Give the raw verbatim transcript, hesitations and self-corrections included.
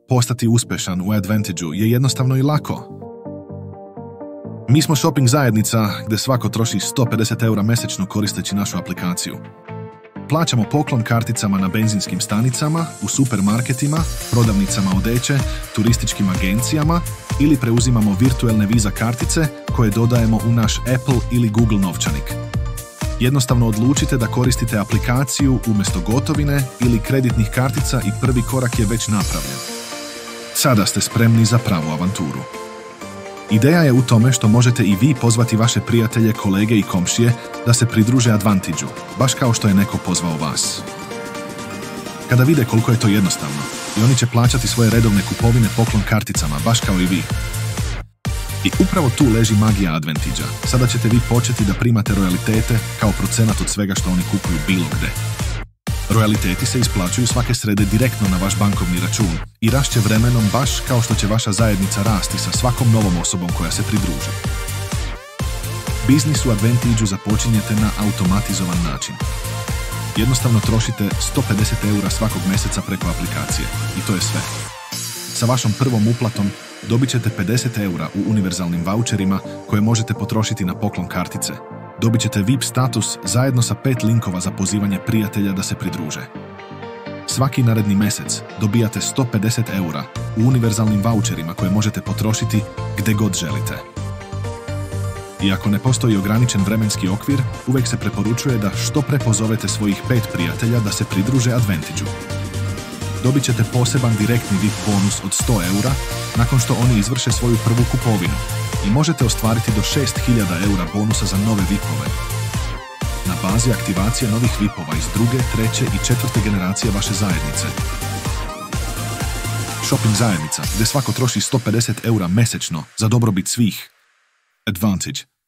Postati uspješan u Advantage-u je jednostavno i lako. Mi smo shopping zajednica gdje svako troši sto pedeset eura mjesečno koristeći našu aplikaciju. Plaćamo poklon karticama na benzinskim stanicama, u supermarketima, prodavnicama odeće, turističkim agencijama ili preuzimamo virtualne Visa kartice koje dodajemo u naš Apple ili Google novčanik. Jednostavno odlučite da koristite aplikaciju umjesto gotovine ili kreditnih kartica i prvi korak je već napravljen. Sada ste spremni za pravu avanturu. Ideja je u tome što možete i vi pozvati vaše prijatelje, kolege i komšije da se pridruže Advantage-u, baš kao što je neko pozvao vas. Kada vide koliko je to jednostavno, i oni će plaćati svoje redovne kupovine poklon karticama, baš kao i vi. I upravo tu leži magija Advantage-a. Sada ćete vi početi da primate royalitete kao procenat od svega što oni kupuju bilo gde. Royaliteti se isplaćuju svake srede direktno na vaš bankovni račun i rašće vremenom baš kao što će vaša zajednica rasti sa svakom novom osobom koja se pridruži. Biznis u Advantage-u započinjete na automatizovan način. Jednostavno trošite sto pedeset eura svakog mjeseca preko aplikacije i to je sve. Sa vašom prvom uplatom dobit ćete pedeset eura u univerzalnim voucherima koje možete potrošiti na poklon kartice. Dobit ćete V I P status zajedno sa pet linkova za pozivanje prijatelja da se pridruže. Svaki naredni mjesec dobijate sto pedeset eura u univerzalnim voucherima koje možete potrošiti gdje god želite. I ako ne postoji ograničen vremenski okvir, uvijek se preporučuje da što pre pozovete svojih pet prijatelja da se pridruže Advantage-u. Dobit ćete poseban direktni V I P bonus od sto eura nakon što oni izvrše svoju prvu kupovinu i možete ostvariti do šest hiljada eura bonusa za nove V I P-ove. Na bazi aktivacije novih V I P-ova iz druge, treće i četvrte generacije vaše zajednice. Shopping zajednica gdje svako troši sto pedeset eura mjesečno za dobrobit svih. Advantage.